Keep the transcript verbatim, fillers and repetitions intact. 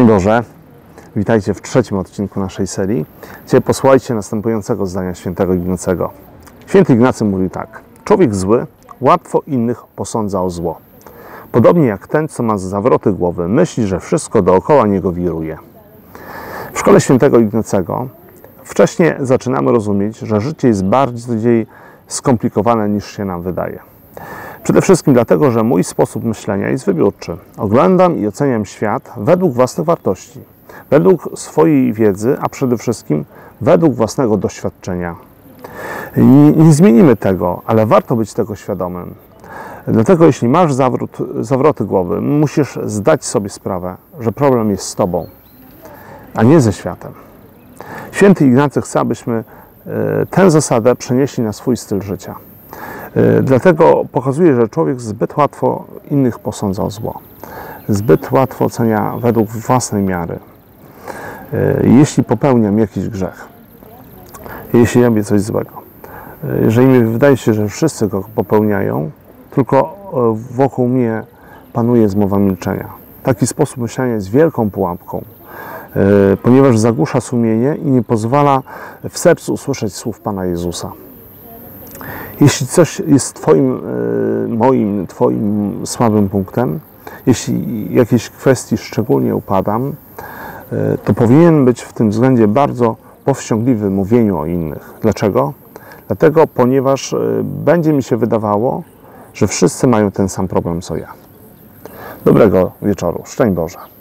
Boże, witajcie w trzecim odcinku naszej serii. Dzisiaj posłuchajcie następującego zdania świętego Ignacego. Święty Ignacy mówi tak: człowiek zły łatwo innych posądza o zło. Podobnie jak ten, co ma zawroty głowy, myśli, że wszystko dookoła niego wiruje. W szkole świętego Ignacego wcześniej zaczynamy rozumieć, że życie jest bardziej skomplikowane niż się nam wydaje. Przede wszystkim dlatego, że mój sposób myślenia jest wybiórczy. Oglądam i oceniam świat według własnych wartości, według swojej wiedzy, a przede wszystkim według własnego doświadczenia. Nie, nie zmienimy tego, ale warto być tego świadomym. Dlatego jeśli masz zawrót, zawroty głowy, musisz zdać sobie sprawę, że problem jest z tobą, a nie ze światem. Święty Ignacy chce, abyśmy tę zasadę przenieśli na swój styl życia. Dlatego pokazuje, że człowiek zbyt łatwo innych posądza o zło. Zbyt łatwo ocenia według własnej miary. Jeśli popełniam jakiś grzech, jeśli robię coś złego, jeżeli mi wydaje się, że wszyscy go popełniają, tylko wokół mnie panuje zmowa milczenia. Taki sposób myślenia jest wielką pułapką, ponieważ zagłusza sumienie i nie pozwala w sercu usłyszeć słów Pana Jezusa. Jeśli coś jest Twoim, moim, Twoim słabym punktem, jeśli jakiejś kwestii szczególnie upadam, to powinien być w tym względzie bardzo powściągliwy w mówieniu o innych. Dlaczego? Dlatego, ponieważ będzie mi się wydawało, że wszyscy mają ten sam problem co ja. Dobrego wieczoru. Szczęść Boże.